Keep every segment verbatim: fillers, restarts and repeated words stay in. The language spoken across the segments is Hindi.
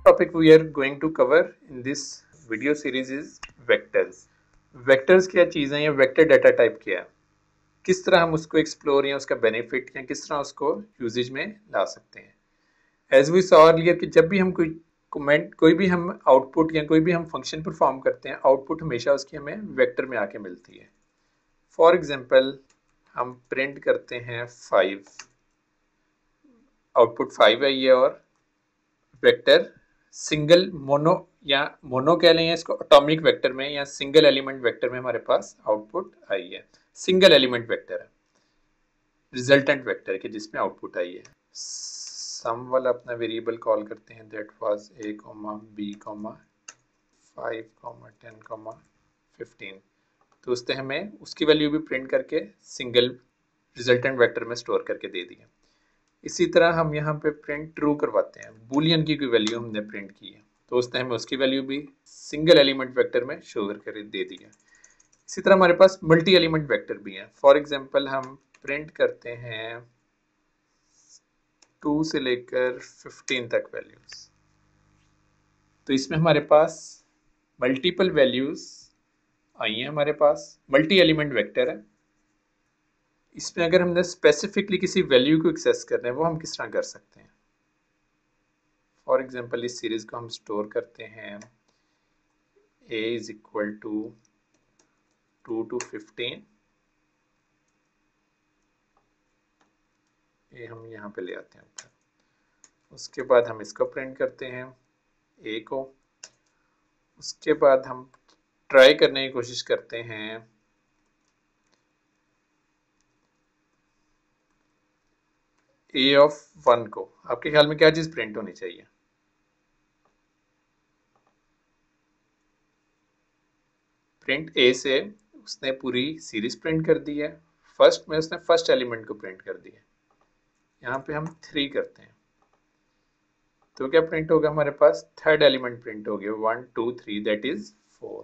topic we are going to cover in this video series is vectors. Vectors क्या चीज़ है या वेक्टर डाटा टाइप क्या है, किस तरह हम उसको एक्सप्लोर या उसका बेनिफिट या किस तरह उसको यूजेज में ला सकते हैं। एज वी सॉ अर्लियर कि जब भी हम कोई कमेंट कोई भी हम आउटपुट या कोई भी हम फंक्शन परफॉर्म करते हैं, आउटपुट हमेशा उसकी हमें वेक्टर में आके मिलती है। फॉर एग्जांपल हम प्रिंट करते हैं फाइव, आउटपुट फाइव है ये, और वेक्टर सिंगल मोनो या मोनो कह लें इसको एटॉमिक वेक्टर में या सिंगल एलिमेंट वेक्टर में हमारे पास आउटपुट आई है। सिंगल एलिमेंट वेक्टर है, रिजल्टेंट वेक्टर है कि जिसमें आउटपुट आई है। सम वाला अपना वेरिएबल कॉल करते हैं, that was a comma b comma five comma ten comma fifteen. तो उसने हमें उसकी वैल्यू भी प्रिंट करके सिंगल रिजल्टेंट वेक्टर में स्टोर करके दे दी है। इसी तरह हम यहाँ पे प्रिंट ट्रू करवाते हैं, बूलियन की कोई वैल्यू हमने प्रिंट की है तो उसने हमें उसकी वैल्यू भी सिंगल एलिमेंट वेक्टर में शो करके दे दी है। इसी तरह हमारे पास मल्टी एलिमेंट वेक्टर भी हैं। फॉर एग्जांपल हम प्रिंट करते हैं टू से लेकर फिफ्टीन तक वैल्यूज, तो इसमें हमारे पास मल्टीपल वैल्यूज आई हैं, हमारे पास मल्टी एलिमेंट वेक्टर है। इसमें अगर हमने स्पेसिफिकली किसी वैल्यू को एक्सेस करना है वो हम किस तरह कर सकते हैं। फॉर एग्जांपल इस सीरीज को हम स्टोर करते हैं a is equal to two to fifteen, ये हम यहाँ पे ले आते हैं ऊपर। उसके बाद हम इसको प्रिंट करते हैं a को। उसके बाद हम ट्राई करने की कोशिश करते हैं a ऑफ वन को। आपके ख्याल में क्या चीज़ प्रिंट होनी चाहिए? प्रिंट ए से उसने पूरी सीरीज प्रिंट कर दी है, फर्स्ट में उसने फर्स्ट एलिमेंट को प्रिंट कर दिया। यहाँ पे हम थ्री करते हैं तो क्या प्रिंट होगा, हमारे पास थर्ड एलिमेंट प्रिंट हो गया, one two three, that is four.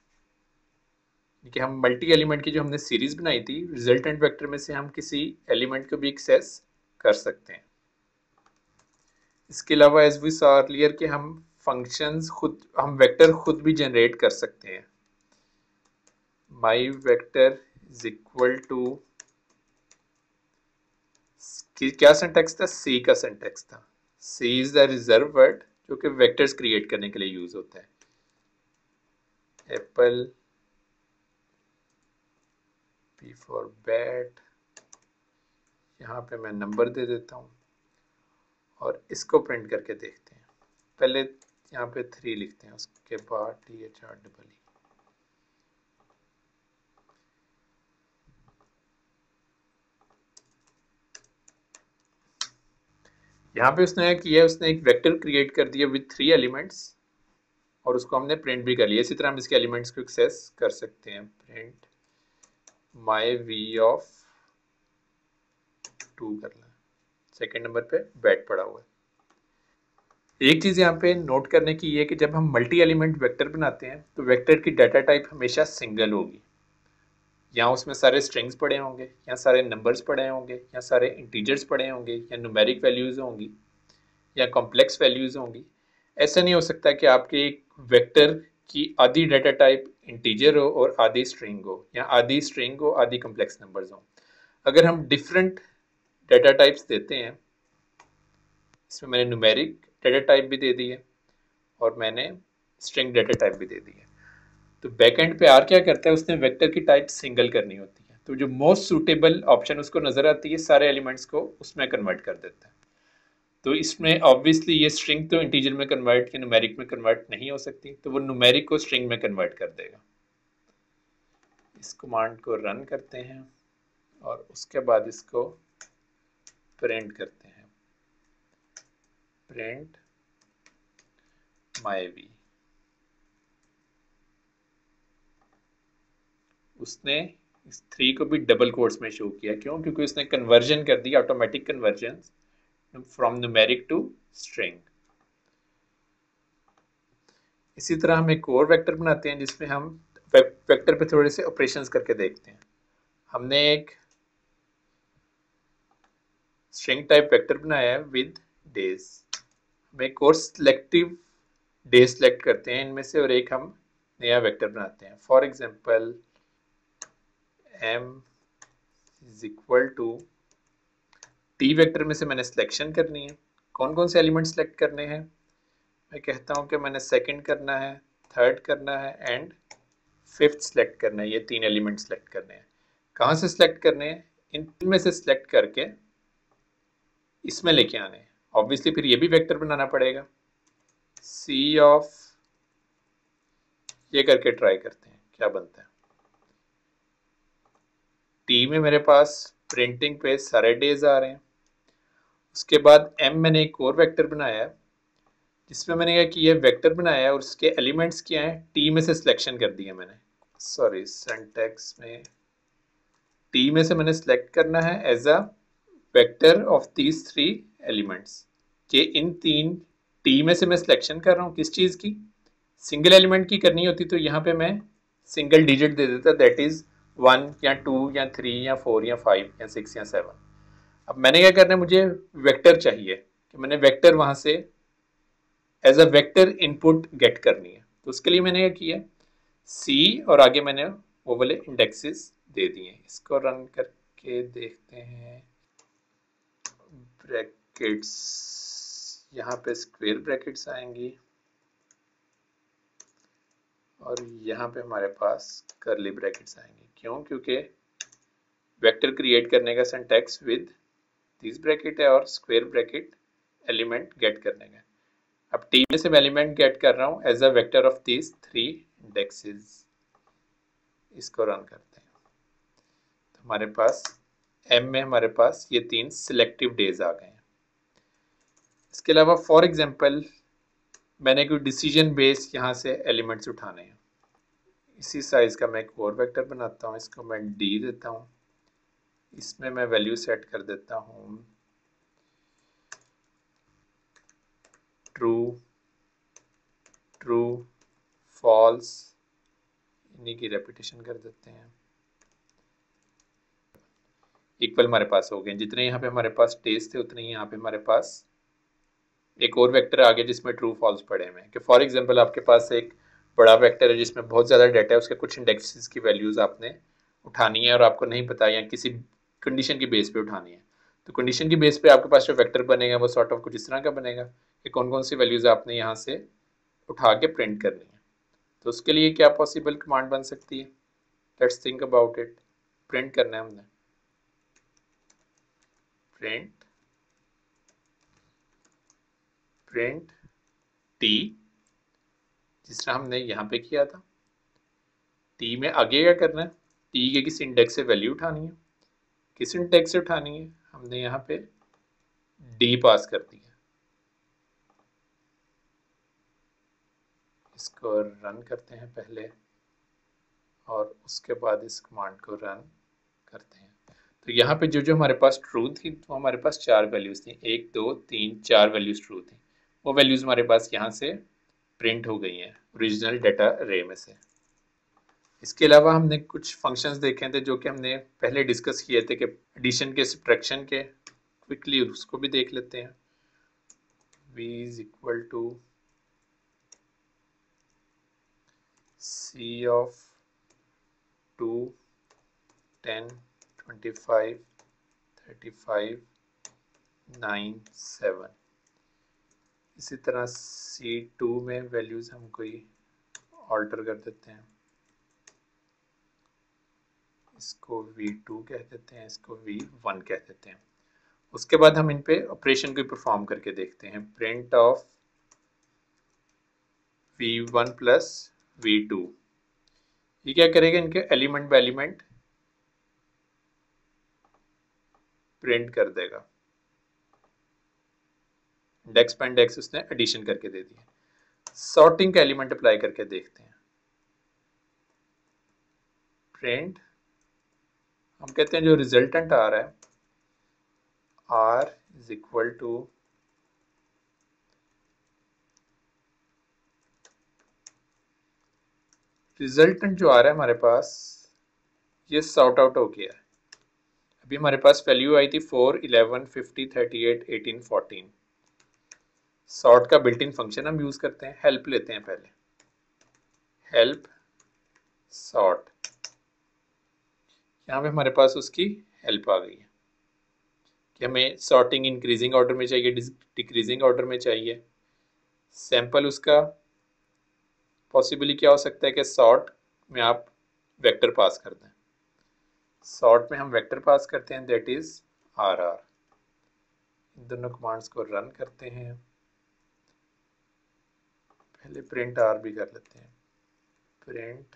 कि हम मल्टी एलिमेंट की जो हमने सीरीज बनाई थी, रिजल्टेंट वेक्टर में से हम किसी एलिमेंट को भी एक्सेस कर सकते हैं। इसके अलावा एज वी सॉ अर्लियर कि हम फंक्शंस खुद, हम वेक्टर खुद भी जनरेट कर सकते हैं। My vector is equal to, क्या सिंटैक्स था? सी का सिंटैक्स था। C is the reserve word जो कि वेक्टर्स क्रिएट करने के लिए यूज होता है। एप्पल, बी फॉर बैट, यहाँ पे मैं नंबर दे देता हूँ और इसको प्रिंट करके देखते हैं। पहले यहाँ पे थ्री लिखते हैं, उसके बाद T H R double E. यहाँ पे उसने किया, उसने एक वेक्टर क्रिएट कर दिया विद थ्री एलिमेंट्स और उसको हमने प्रिंट भी कर लिया। इसी तरह हम इसके एलिमेंट्स को एक्सेस कर सकते हैं। Print my v of two करना, सेकेंड नंबर पे बैट पड़ा हुआ है। एक चीज़ यहाँ पे नोट करने की है कि जब हम मल्टी एलिमेंट वेक्टर बनाते हैं तो वेक्टर की डाटा टाइप हमेशा सिंगल होगी। या उसमें सारे स्ट्रिंग्स पड़े होंगे, या सारे नंबर्स पड़े होंगे, या सारे इंटीजर्स पड़े होंगे, या न्यूमेरिक वैल्यूज़ होंगी, या कॉम्प्लेक्स वैल्यूज़ होंगी। ऐसा नहीं हो सकता कि आपके एक वेक्टर की आधी डाटा टाइप इंटीजर हो और आधी स्ट्रिंग हो, या आधी स्ट्रिंग हो आधी कॉम्प्लेक्स नंबर्स हो। अगर हम डिफरेंट डाटा टाइप्स देते हैं, इसमें मैंने न्यूमेरिक डाटा टाइप भी दे दी है और मैंने स्ट्रिंग डाटा टाइप भी दे दी है, तो बैकएंड पे आर क्या करता है, उसने वेक्टर की टाइप सिंगल करनी होती है। तो जो मोस्ट सूटेबल ऑप्शन उसको नजर आती है, सारे एलिमेंट्स को उसमें कन्वर्ट कर देता है। तो इसमें ऑब्वियसली ये स्ट्रिंग तो इंटीजर में कन्वर्ट या न्यूमेरिक में कन्वर्ट नहीं हो सकती, तो वो न्यूमेरिक को स्ट्रिंग में कन्वर्ट कर देगा। इस कमांड को रन करते हैं और उसके बाद इसको प्रिंट करते हैं, प्रिंट माई वी। उसने इस थ्री को भी डबल कोट्स में शो किया, क्यों? क्योंकि उसने कन्वर्जन कर दी, automatic conversion from numeric to string. इसी तरह हम एक और वेक्टर बनाते हैं जिसमें हम वेक्टर पे थोड़े से ऑपरेशंस करके देखते हैं। हमने एक स्ट्रिंग टाइप वेक्टर बनाया है विद डेज। हम एक और सिलेक्टिव डे सेलेक्ट करते हैं इनमें से और एक हम नया वेक्टर बनाते हैं। For example m is equal to t vector में से मैंने सिलेक्शन करनी है। कौन कौन से एलिमेंट सेलेक्ट करने हैं? मैं कहता हूं कि मैंने सेकंड करना है, थर्ड करना है एंड फिफ्थ सेलेक्ट करना है। ये तीन एलिमेंट सेलेक्ट करने हैं। कहाँ से सिलेक्ट करने हैं? इन तीन में से सिलेक्ट करके इसमें लेके आने हैं। ऑब्वियसली फिर ये भी वेक्टर बनाना पड़ेगा। सी ऑफ ये करके ट्राई करते हैं क्या बनता है। टी में मेरे पास प्रिंटिंग पे सारे डेज आ रहे हैं। उसके बाद एम मैंने एक और वेक्टर बनाया है जिसमें मैंने क्या किया, वेक्टर बनाया और उसके एलिमेंट्स क्या हैं, टी में से सिलेक्शन कर दिया मैंने। सॉरी, सिंटैक्स में टी में से मैंने सिलेक्ट करना है as a vector of these three elements के इन तीन टी में से मैं सिलेक्शन कर रहा हूँ किस चीज़ की, सिंगल एलिमेंट की करनी होती तो यहाँ पे मैं सिंगल डिजिट दे देता, दैट इज वन या टू या थ्री या फोर या फाइव या सिक्स या सेवन। अब मैंने क्या करना है, मुझे वेक्टर चाहिए कि मैंने वेक्टर वहां से as a vector input get करनी है। तो उसके लिए मैंने क्या किया, सी और आगे मैंने वो वाले इंडेक्सेस दे दिए। इसको रन करके देखते हैं। ब्रैकेट्स, यहाँ पे स्क्वायर ब्रैकेट्स आएंगी और यहाँ पे हमारे पास कर्ली ब्रैकेट्स आएंगे। क्यों? क्योंकि वेक्टर क्रिएट करने का सिंटैक्स विद दिस ब्रैकेट है और स्क्वायर ब्रैकेट एलिमेंट गेट करने का। अब टी में से मैं एलिमेंट गेट कर रहा हूँ as a vector of this three indexes. इसको रन करते हैं तो हमारे पास एम में हमारे पास ये तीन सिलेक्टिव डेज आ गए हैं। इसके अलावा फॉर एग्जांपल मैंने कोई डिसीजन बेस यहाँ से एलिमेंट्स उठाने हैं। इसी साइज का मैं एक और वेक्टर बनाता हूँ, इसको मैं डी देता हूँ। इसमें मैं वैल्यू सेट कर देता हूँ ट्रू, ट्रू, फॉल्स, इन्हीं की रेपिटेशन कर देते हैं। इक्वल हमारे पास हो गए। जितने यहाँ पे हमारे पास डेज थे उतने ही यहाँ पे हमारे पास एक और वेक्टर आ गया जिसमें ट्रू फॉल्स पड़े हुए हैं। कि फॉर एग्जांपल आपके पास एक बड़ा वेक्टर है जिसमें बहुत ज़्यादा डाटा है, उसके कुछ इंडेक्सेस की वैल्यूज़ आपने उठानी है और आपको नहीं पता या किसी कंडीशन की बेस पे उठानी है। तो कंडीशन की बेस पे आपके पास जो वेक्टर बनेगा वो सॉर्ट ऑफ कुछ इस तरह का बनेगा कि कौन कौन सी वैल्यूज़ आपने यहाँ से उठा के प्रिंट करनी है। तो उसके लिए क्या पॉसिबल कमांड बन सकती है, let's think about it. Print करना है हमने, प्रिंट प्रिंट टी, जिस तरह हमने यहाँ पे किया था। टी में आगे क्या करना है, टी के किस इंडेक्स से वैल्यू उठानी है। किस इंडेक्स से उठानी है, हमने यहाँ पे डी पास कर दिया। इसको रन करते हैं पहले और उसके बाद इस कमांड को रन करते हैं। तो यहाँ पे जो जो हमारे पास ट्रू थी तो हमारे पास चार वैल्यूज थी, एक दो तीन चार वैल्यूज ट्रू थी। वो वैल्यूज हमारे पास यहाँ से प्रिंट हो गई हैं ओरिजिनल डाटा रे में से। इसके अलावा हमने कुछ फंक्शंस देखे थे जो कि हमने पहले डिस्कस किए थे कि एडिशन के, सब्ट्रैक्शन के। क्विकली उसको भी देख लेते हैं। v is equal to c of two, ten, twenty-five, thirty-five, nine, seven। इसी तरह सी टू में वैल्यूज हम कोई ऑल्टर कर देते हैं। इसको वी टू कह देते हैं, इसको वी वन कह देते हैं। उसके बाद हम इन पे ऑपरेशन को परफॉर्म करके देखते हैं। Print of v one plus v two, ये क्या करेगा, इनके एलिमेंट बाय एलिमेंट प्रिंट कर देगा। इंडेक्स बाय इंडेक्स उसने एडिशन करके दे दिया। सॉर्टिंग का एलिमेंट अप्लाई करके देखते हैं। प्रिंट, हम कहते हैं जो रिजल्टेंट आ रहा है r is equal to resultant जो आ रहा है हमारे पास ये सॉर्ट आउट हो गया है। अभी हमारे पास वैल्यू आई थी four, eleven, fifty, thirty eight, eighteen, fourteen. Sort का बिल्ट इन फंक्शन हम यूज करते हैं, हेल्प लेते हैं पहले, हेल्प सॉर्ट, यहाँ पे हमारे पास उसकी हेल्प आ गई है कि हमें सॉर्टिंग इंक्रीजिंग ऑर्डर में चाहिए, डिक्रीजिंग ऑर्डर में चाहिए। सैंपल उसका पॉसिबली क्या हो सकता है कि सॉर्ट में आप वेक्टर पास कर दें, सॉर्ट में हम वेक्टर पास करते हैं, दैट इज आर आर। इन दोनों कमांड्स को रन करते हैं, पहले प्रिंट आर भी कर लेते हैं, print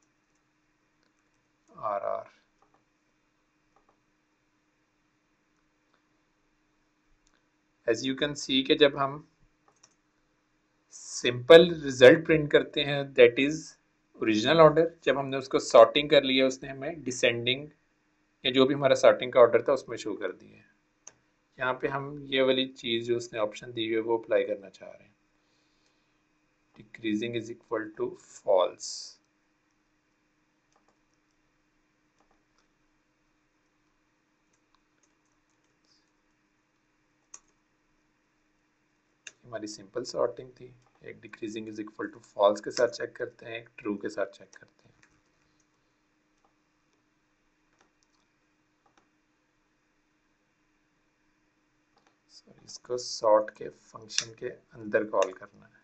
r r. As you can see कि जब हम सिंपल रिजल्ट प्रिंट करते हैं दैट इज ओरिजिनल ऑर्डर, जब हमने उसको सॉर्टिंग कर लिया उसने हमें डिसेंडिंग या जो भी हमारा सॉर्टिंग का ऑर्डर था उसमें शो कर दिया है। यहाँ पे हम ये वाली चीज़ जो उसने ऑप्शन दी हुई है वो अप्लाई करना चाह रहे हैं, decreasing is equal to false. हमारी सिंपल सॉर्टिंग थी, एक decreasing is equal to false के साथ चेक करते हैं, एक ट्रू के साथ चेक करते हैं। सॉरी, इसको सॉर्ट के फंक्शन के अंदर कॉल करना है।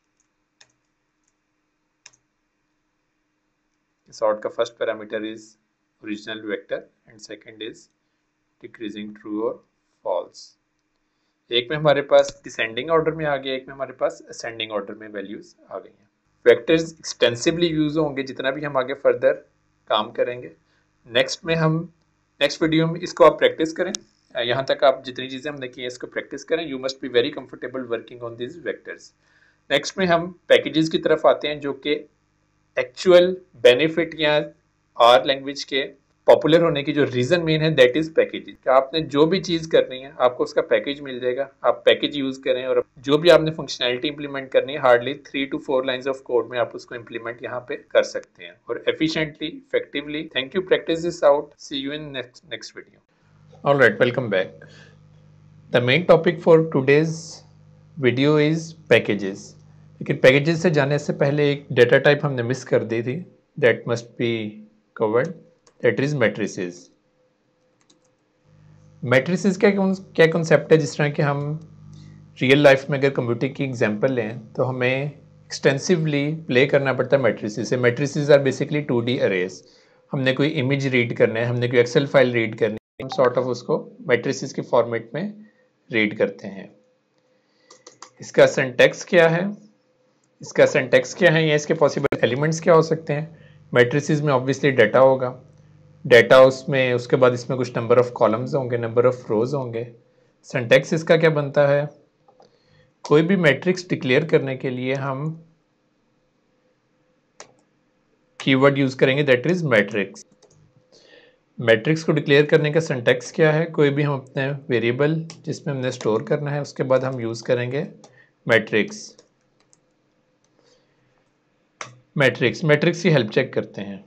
सॉर्ट का first parameter is original vector and second is decreasing true और फॉल्स। एक में हमारे पास डिसेंडिंग ऑर्डर में आ गया, एक में हमारे पास असेंडिंग ऑर्डर में वैल्यूज आ गई हैं। वेक्टर्स एक्सटेंसिवली यूज होंगे जितना भी हम आगे फर्दर काम करेंगे। नेक्स्ट में हम नेक्स्ट वीडियो में इसको आप प्रैक्टिस करें, यहाँ तक आप जितनी चीज़ें हमने की हैं इसको प्रैक्टिस करें। You must be very comfortable working on this vectors. Next में हम पैकेजेस की तरफ आते हैं जो कि एक्चुअल बेनिफिट या आर लैंग्वेज के पॉपुलर होने की जो रीजन मेन है दैट इज पैकेज। आपने जो भी चीज करनी है आपको उसका पैकेज मिल जाएगा, आप पैकेज यूज करें और जो भी आपने फंक्शनैलिटी इंप्लीमेंट करनी है hardly three two four lines of code में आप उसको इंप्लीमेंट यहाँ पे कर सकते हैं और efficiently effectively. Thank you, practice this out, see you in next next video. Alright, welcome back. The main topic for today's video is packages. लेकिन पैकेजेस से जाने से पहले एक डेटा टाइप हमने मिस कर दी थी, that must be covered, that is matrices. Matrices का क्या कॉन्सेप्ट है, जिस तरह कि हम रियल लाइफ में अगर कंप्यूटर की एग्जांपल लें तो हमें एक्सटेंसिवली प्ले करना पड़ता है मैट्रिसेस से। Matrices are basically two D arrays. हमने कोई इमेज रीड करना है, हमने कोई एक्सेल फाइल रीड करनी है, हम सॉर्ट ऑफ उसको मैट्रिसेस के फॉर्मेट में रीड करते हैं। इसका सिंटैक्स क्या है, इसका सिंटैक्स क्या है या इसके पॉसिबल एलिमेंट्स क्या हो सकते हैं। मैट्रिसेस में ऑब्वियसली डाटा होगा, डाटा उसमें, उसके बाद इसमें कुछ नंबर ऑफ कॉलम्स होंगे, नंबर ऑफ रोज होंगे। सिंटैक्स इसका क्या बनता है, कोई भी मैट्रिक्स डिक्लेयर करने के लिए हम कीवर्ड यूज करेंगे दैट इज मैट्रिक्स। मैट्रिक्स को डिक्लेयर करने का सिंटैक्स क्या है, कोई भी हम अपने वेरिएबल जिसमें हमने स्टोर करना है उसके बाद हम यूज करेंगे मैट्रिक्स। मैट्रिक्स मैट्रिक्स की हेल्प चेक करते हैं।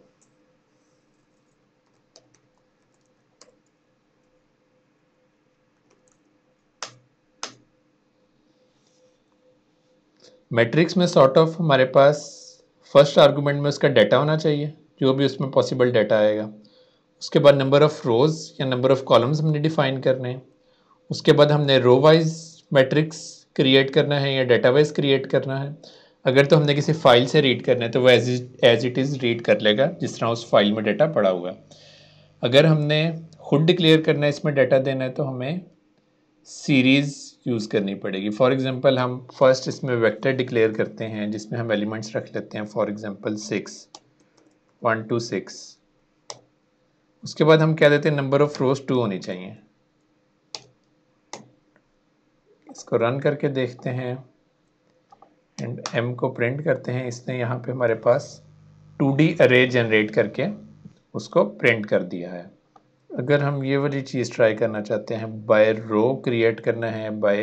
मैट्रिक्स में सॉर्ट ऑफ हमारे पास फर्स्ट आर्गुमेंट में उसका डाटा होना चाहिए, जो भी उसमें पॉसिबल डाटा आएगा। उसके बाद नंबर ऑफ रोज या नंबर ऑफ कॉलम्स हमने डिफाइन करने हैं। उसके बाद हमने रो वाइज मैट्रिक्स क्रिएट करना है या डाटा वाइज क्रिएट करना है। अगर तो हमने किसी फाइल से रीड करना है तो वो as as it is read कर लेगा जिस तरह उस फाइल में डाटा पड़ा हुआ। अगर हमने खुद डिक्लेयर करना है इसमें डाटा देना है तो हमें सीरीज़ यूज़ करनी पड़ेगी। फॉर एग्जांपल हम फर्स्ट इसमें वेक्टर डिक्लेयर करते हैं जिसमें हम एलिमेंट्स रख लेते हैं, for example six, one two six. उसके बाद हम क्या देते हैं, नंबर ऑफ रोज टू होनी चाहिए। इसको रन करके देखते हैं एंड एम को प्रिंट करते हैं। इसने यहाँ पे हमारे पास टू डी अरे जनरेट करके उसको प्रिंट कर दिया है। अगर हम ये वाली चीज़ ट्राई करना चाहते हैं, बाय रो क्रिएट करना है, बाय,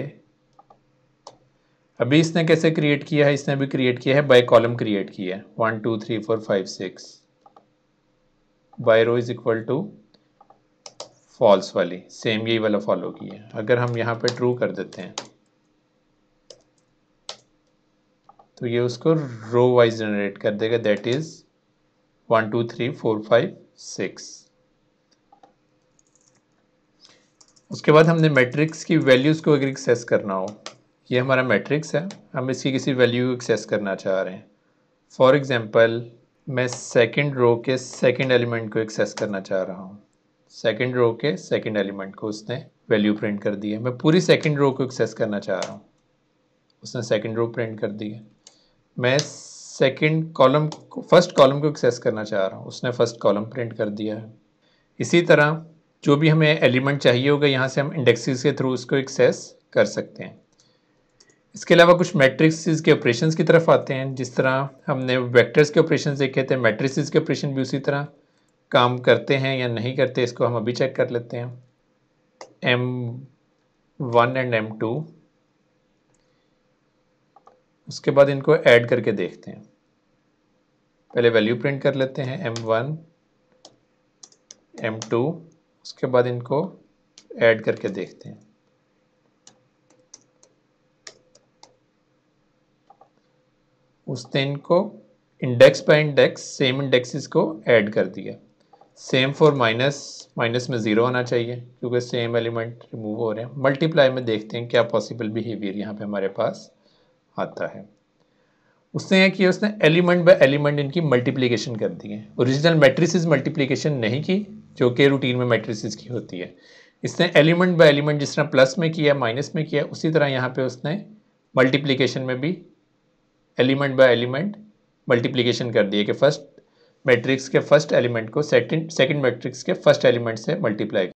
अभी इसने कैसे क्रिएट किया है, इसने भी क्रिएट किया है बाय कॉलम क्रिएट किया है, one two three four five six. By row is equal to false वाली, सेम यही वाला फॉलो किया है। अगर हम यहाँ पे ट्रू कर देते हैं तो ये उसको रो वाइज जनरेट कर देगा, that is one two three four five six. उसके बाद हमने मैट्रिक्स की वैल्यूज़ को अगर एक्सेस करना हो, ये हमारा मैट्रिक्स है, हम इसकी किसी वैल्यू को एक्सेस करना चाह रहे हैं। फॉर एग्जांपल मैं सेकंड रो के सेकंड एलिमेंट को एक्सेस करना चाह रहा हूँ। सेकंड रो के सेकंड एलिमेंट को उसने वैल्यू प्रिंट कर दी है। मैं पूरी सेकंड रो को एक्सेस करना चाह रहा हूँ, उसने सेकंड रो प्रिंट कर दी है। मैं सेकंड कॉलम को फर्स्ट कॉलम को एक्सेस करना चाह रहा हूँ, उसने फर्स्ट कॉलम प्रिंट कर दिया है। इसी तरह जो भी हमें एलिमेंट चाहिए होगा, यहाँ से हम इंडेक्सेस के थ्रू उसको एक्सेस कर सकते हैं। इसके अलावा कुछ मैट्रिक्स के ऑपरेशंस की तरफ आते हैं। जिस तरह हमने वेक्टर्स के ऑपरेशंस देखे थे, मैट्रिसेस के ऑपरेशन भी उसी तरह काम करते हैं या नहीं करते, इसको हम अभी चेक कर लेते हैं। M one and M two, उसके बाद इनको ऐड करके देखते हैं। पहले वैल्यू प्रिंट कर लेते हैं एम वन एम टू, उसके बाद इनको ऐड करके देखते हैं। उसने इनको index by index same indexes को ऐड कर दिया। सेम फॉर माइनस, माइनस में ज़ीरो आना चाहिए क्योंकि सेम एलिमेंट रिमूव हो रहे हैं। मल्टीप्लाई में देखते हैं क्या पॉसिबल बिहेवियर यहाँ पे हमारे पास आता है। उसने यह किया, उसने एलिमेंट बाय एलिमेंट इनकी मल्टीप्लिकेशन कर दी है। ओरिजिनल मैट्रिसेस मल्टीप्लिकेशन नहीं की जो कि रूटीन में मैट्रिसेस की होती है। इसने एलिमेंट बाय एलिमेंट जिस तरह प्लस में किया, माइनस में किया, उसी तरह यहाँ पे उसने मल्टीप्लिकेशन में भी एलिमेंट बाय एलिमेंट मल्टीप्लिकेशन कर दिया कि फर्स्ट मैट्रिक्स के फर्स्ट एलिमेंट को सेकंड सेकंड मैट्रिक्स के फर्स्ट एलिमेंट से मल्टीप्लाई